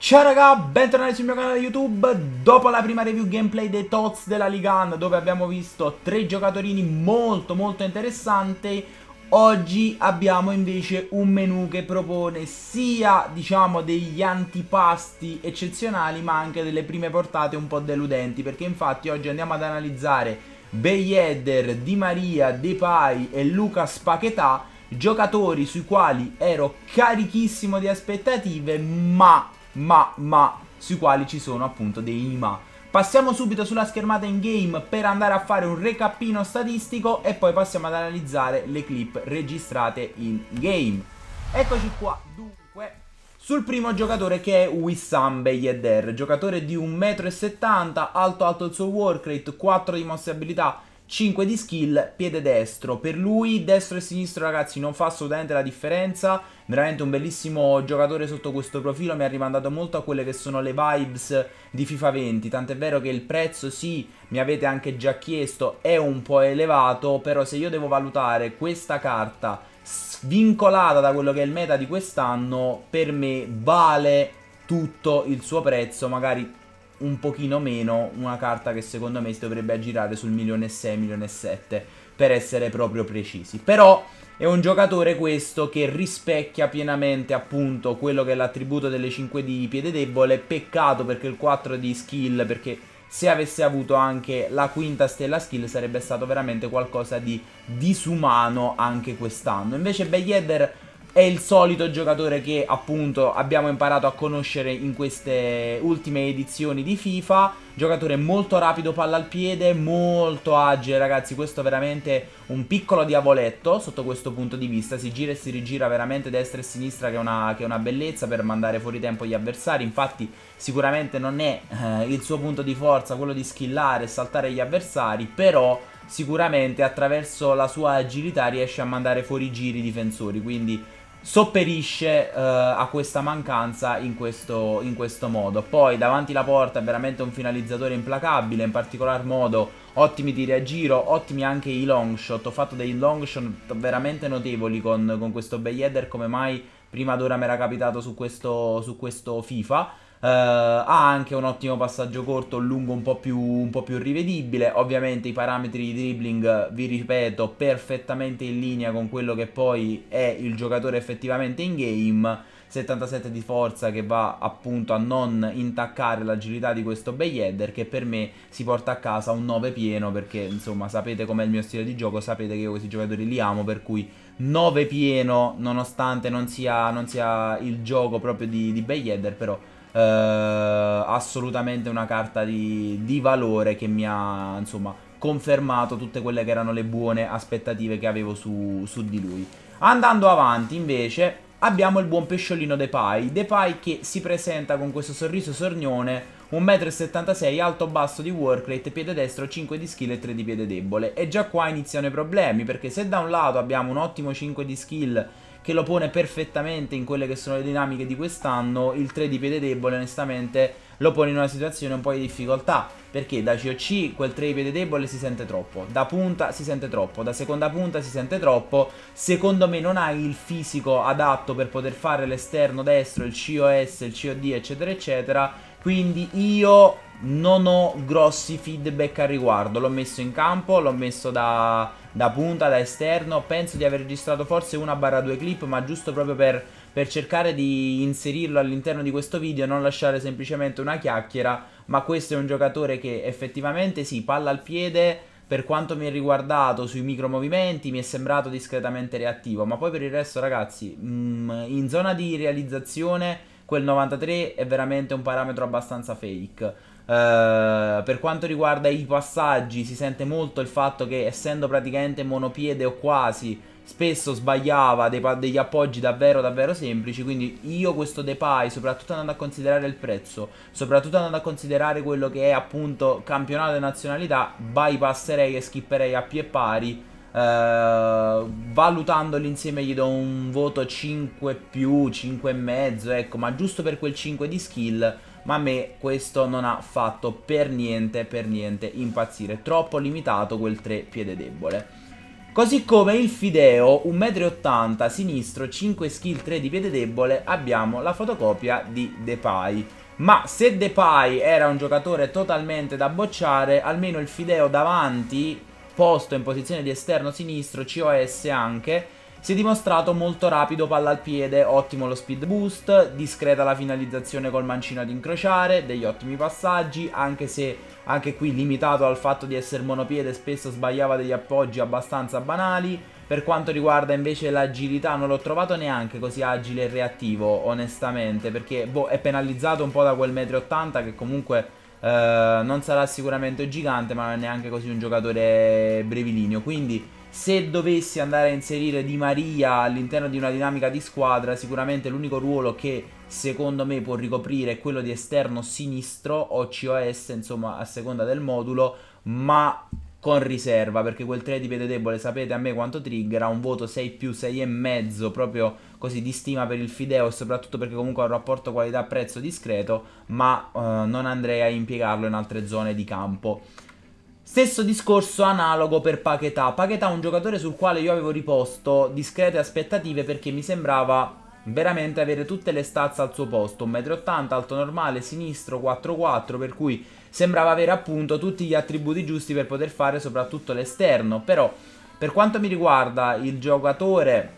Ciao raga, bentornati sul mio canale YouTube. Dopo la prima review gameplay dei TOTS della Liga 1, dove abbiamo visto tre giocatori molto interessanti, oggi abbiamo invece un menu che propone sia, diciamo, degli antipasti eccezionali, ma anche delle prime portate un po' deludenti, perché infatti oggi andiamo ad analizzare Ben Yedder, Di Maria, Depay e Lucas Paquetá, giocatori sui quali ero carichissimo di aspettative, ma sui quali ci sono appunto dei ma. Passiamo subito sulla schermata in game per andare a fare un recapino statistico e poi passiamo ad analizzare le clip registrate in game. Eccoci qua, dunque, sul primo giocatore che è Wissam Ben Yedder, giocatore di 1,70 m, alto il suo work rate, 4 di mosse abilità, 5 di skill, piede destro. Per lui destro e sinistro, ragazzi, non fa assolutamente la differenza. Veramente un bellissimo giocatore sotto questo profilo. Mi ha rimandato molto a quelle che sono le vibes di FIFA 20. Tant'è vero che il prezzo, sì, mi avete anche già chiesto, è un po' elevato. Però se io devo valutare questa carta svincolata da quello che è il meta di quest'anno, per me vale tutto il suo prezzo. Magari un pochino meno, una carta che secondo me si dovrebbe aggirare sul 1.600.000, 1.700.000 per essere proprio precisi. Però è un giocatore questo che rispecchia pienamente appunto quello che è l'attributo delle 5 di piede debole. Peccato perché il 4 di skill, perché se avesse avuto anche la quinta stella skill sarebbe stato veramente qualcosa di disumano anche quest'anno. Invece Ben Yedder è il solito giocatore che appunto abbiamo imparato a conoscere in queste ultime edizioni di FIFA. Giocatore molto rapido, palla al piede, molto agile, ragazzi. Questo è veramente un piccolo diavoletto sotto questo punto di vista. Si gira e si rigira veramente destra e sinistra, che è una bellezza per mandare fuori tempo gli avversari. Infatti sicuramente non è il suo punto di forza quello di skillare e saltare gli avversari, però sicuramente attraverso la sua agilità riesce a mandare fuori giri i difensori, quindi sopperisce a questa mancanza in questo modo. Poi davanti la porta è veramente un finalizzatore implacabile, in particolar modo ottimi tiri a giro, ottimi anche i long shot. Ho fatto dei long shot veramente notevoli con questo Ben Yedder, come mai prima d'ora mi era capitato su questo FIFA. Ha anche un ottimo passaggio corto, un lungo un po' più rivedibile. Ovviamente i parametri di dribbling, vi ripeto, perfettamente in linea con quello che poi è il giocatore effettivamente in game. 77 di forza, che va appunto a non intaccare l'agilità di questo Ben Yedder, che per me si porta a casa un 9 pieno, perché insomma sapete com'è il mio stile di gioco, sapete che io questi giocatori li amo, per cui 9 pieno, nonostante non sia il gioco proprio di Ben Yedder, però assolutamente una carta di valore che mi ha insomma confermato tutte quelle che erano le buone aspettative che avevo su di lui. Andando avanti invece abbiamo il buon pesciolino Depay che si presenta con questo sorriso sornione, 1,76 m, alto basso di work rate, piede destro, 5 di skill e 3 di piede debole. E già qua iniziano i problemi, perché se da un lato abbiamo un ottimo 5 di skill che lo pone perfettamente in quelle che sono le dinamiche di quest'anno, il 3 di piede debole onestamente lo pone in una situazione un po' di difficoltà, perché da COC quel 3 di piede debole si sente troppo, da punta si sente troppo, da seconda punta si sente troppo. Secondo me non hai il fisico adatto per poter fare l'esterno destro, il COS, il COD eccetera eccetera, quindi io non ho grossi feedback al riguardo. L'ho messo in campo, l'ho messo da punta, da esterno. Penso di aver registrato forse 1/2 clip, ma giusto proprio per cercare di inserirlo all'interno di questo video, non lasciare semplicemente una chiacchiera. Ma questo è un giocatore che effettivamente sì, palla al piede, per quanto mi è riguardato sui micro movimenti mi è sembrato discretamente reattivo, ma poi per il resto ragazzi, in zona di realizzazione quel 93 è veramente un parametro abbastanza fake. Per quanto riguarda i passaggi si sente molto il fatto che, essendo praticamente monopiede o quasi, spesso sbagliava degli appoggi davvero semplici. Quindi io questo Depay, soprattutto andando a considerare il prezzo, soprattutto andando a considerare quello che è appunto campionato di nazionalità, bypasserei e skipperei a pie pari. Valutando l'insieme gli do un voto 5 più, 5 e mezzo, ecco, ma giusto per quel 5 di skill. Ma a me questo non ha fatto per niente impazzire, troppo limitato quel 3 piede debole. Così come il Fideo, 1,80 m, sinistro, 5 skill, 3 di piede debole, abbiamo la fotocopia di Depay. Ma se Depay era un giocatore totalmente da bocciare, almeno il Fideo davanti, posto in posizione di esterno sinistro, COS anche, si è dimostrato molto rapido, palla al piede, ottimo lo speed boost, discreta la finalizzazione col mancino ad incrociare, degli ottimi passaggi, anche se anche qui limitato al fatto di essere monopiede, spesso sbagliava degli appoggi abbastanza banali. Per quanto riguarda invece l'agilità, non l'ho trovato neanche così agile e reattivo, onestamente, perché boh, è penalizzato un po' da quel 1,80 m che comunque non sarà sicuramente gigante, ma non è neanche così un giocatore brevilineo. Quindi se dovessi andare a inserire Di Maria all'interno di una dinamica di squadra, sicuramente l'unico ruolo che secondo me può ricoprire è quello di esterno sinistro o COS, insomma a seconda del modulo, ma con riserva, perché quel 3 di piede debole sapete a me quanto triggera, un voto 6+, 6,5 proprio così di stima per il Fideo, e soprattutto perché comunque ha un rapporto qualità-prezzo discreto, ma non andrei a impiegarlo in altre zone di campo. Stesso discorso analogo per Paquetá. Paquetá è un giocatore sul quale io avevo riposto discrete aspettative perché mi sembrava veramente avere tutte le stats al suo posto. 1,80 m, alto normale, sinistro, 4-4, per cui sembrava avere appunto tutti gli attributi giusti per poter fare soprattutto l'esterno. Però per quanto mi riguarda il giocatore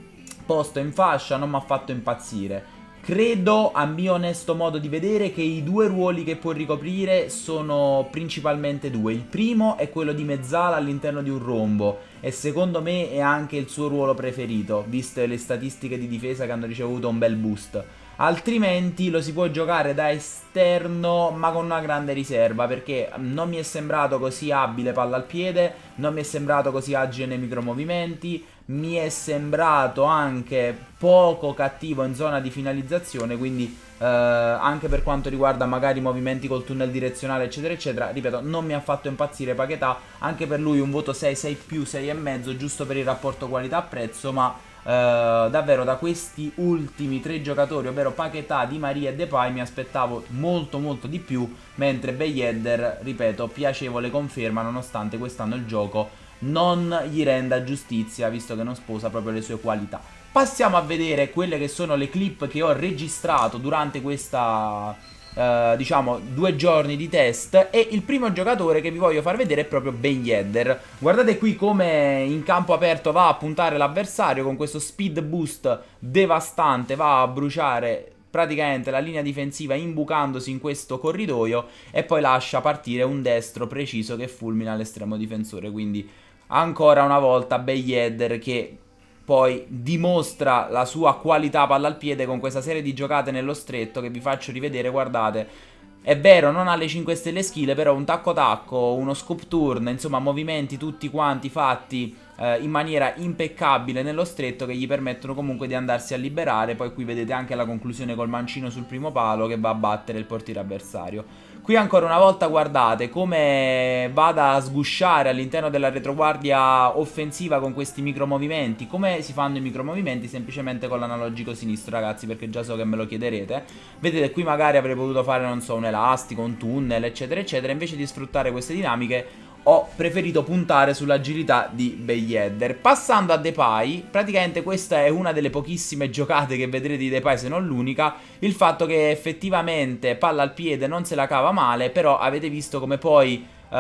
posto in fascia non mi ha fatto impazzire. Credo, a mio onesto modo di vedere, che i due ruoli che può ricoprire sono principalmente due. Il primo è quello di mezzala all'interno di un rombo e secondo me è anche il suo ruolo preferito, viste le statistiche di difesa che hanno ricevuto un bel boost. Altrimenti lo si può giocare da esterno ma con una grande riserva, perché non mi è sembrato così abile palla al piede, non mi è sembrato così agile nei micromovimenti, mi è sembrato anche poco cattivo in zona di finalizzazione, quindi anche per quanto riguarda magari movimenti col tunnel direzionale eccetera eccetera, ripeto, non mi ha fatto impazzire Paquetá. Anche per lui un voto 6, 6+, 6,5 giusto per il rapporto qualità-prezzo, ma davvero da questi ultimi tre giocatori, ovvero Paquetá, Di Maria e Depay, mi aspettavo molto molto di più, mentre Ben Yedder, ripeto, piacevole conferma nonostante quest'anno il gioco non gli renda giustizia, visto che non sposa proprio le sue qualità. Passiamo a vedere quelle che sono le clip che ho registrato durante questa diciamo 2 giorni di test, e il primo giocatore che vi voglio far vedere è proprio Ben Yedder. Guardate qui come in campo aperto va a puntare l'avversario con questo speed boost devastante, va a bruciare praticamente la linea difensiva imbucandosi in questo corridoio e poi lascia partire un destro preciso che fulmina l'estremo difensore. Quindi ancora una volta Ben Yedder che poi dimostra la sua qualità palla al piede con questa serie di giocate nello stretto che vi faccio rivedere. Guardate, è vero, non ha le 5 stelle skill, però un tacco-tacco, uno scoop turn, insomma movimenti tutti quanti fatti in maniera impeccabile nello stretto, che gli permettono comunque di andarsi a liberare. Poi qui vedete anche la conclusione col mancino sul primo palo che va a battere il portiere avversario. Qui ancora una volta guardate come vada a sgusciare all'interno della retroguardia offensiva con questi micromovimenti. Come si fanno i micromovimenti? Semplicemente con l'analogico sinistro, ragazzi, perché già so che me lo chiederete. Vedete, qui magari avrei potuto fare, non so, un elastico, un tunnel, eccetera, eccetera. Invece di sfruttare queste dinamiche ho preferito puntare sull'agilità di Ben Yedder. Passando a Depay, praticamente questa è una delle pochissime giocate che vedrete di Depay, se non l'unica. Il fatto che effettivamente palla al piede non se la cava male, però avete visto come poi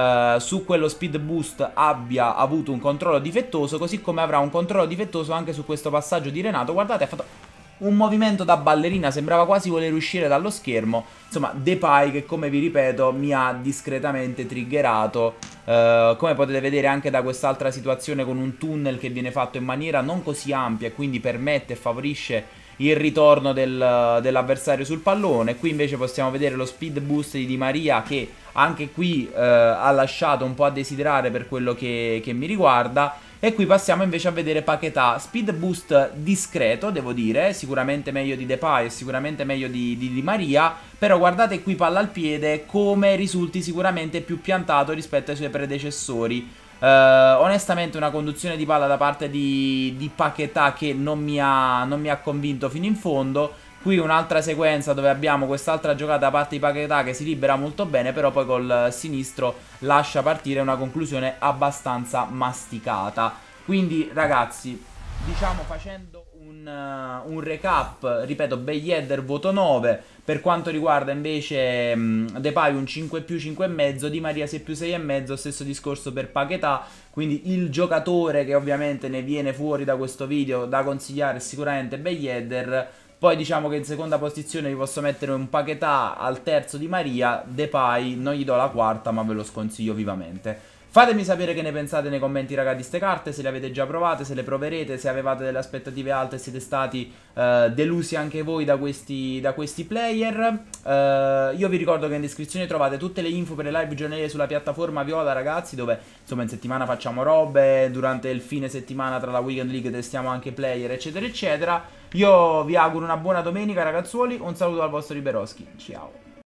su quello speed boost abbia avuto un controllo difettoso, così come avrà un controllo difettoso anche su questo passaggio di Renato. Guardate, ha fatto un movimento da ballerina, sembrava quasi voler uscire dallo schermo. Insomma, Depay che, come vi ripeto, mi ha discretamente triggerato, come potete vedere anche da quest'altra situazione con un tunnel che viene fatto in maniera non così ampia e quindi permette e favorisce il ritorno dell'avversario sul pallone. Qui invece possiamo vedere lo speed boost di Di Maria, che anche qui ha lasciato un po' a desiderare per quello che mi riguarda. E qui passiamo invece a vedere Paquetá, speed boost discreto, devo dire, sicuramente meglio di Depay e sicuramente meglio di Maria, però guardate qui palla al piede come risulti sicuramente più piantato rispetto ai suoi predecessori. Onestamente una conduzione di palla da parte di Paquetá che non mi ha convinto fino in fondo. Qui un'altra sequenza dove abbiamo quest'altra giocata da parte di Paquetá che si libera molto bene, però poi col sinistro lascia partire una conclusione abbastanza masticata. Quindi ragazzi, diciamo facendo un recap, ripeto, Ben Yedder voto 9, per quanto riguarda invece Depay un 5 più 5,5, Di Maria 6 più 6,5, stesso discorso per Paquetá, quindi il giocatore che ovviamente ne viene fuori da questo video da consigliare è sicuramente Ben Yedder. Poi diciamo che in seconda posizione vi posso mettere un Paquetá, al terzo Di Maria, Depay non gli do la quarta ma ve lo sconsiglio vivamente. Fatemi sapere che ne pensate nei commenti raga di ste carte, se le avete già provate, se le proverete, se avevate delle aspettative alte e siete stati delusi anche voi da questi player. Io vi ricordo che in descrizione trovate tutte le info per le live giornaliere sulla piattaforma Viola ragazzi, dove insomma in settimana facciamo robe, durante il fine settimana tra la Weekend League testiamo anche player eccetera eccetera. Io vi auguro una buona domenica ragazzuoli, un saluto dal vostro Liberoschi, ciao!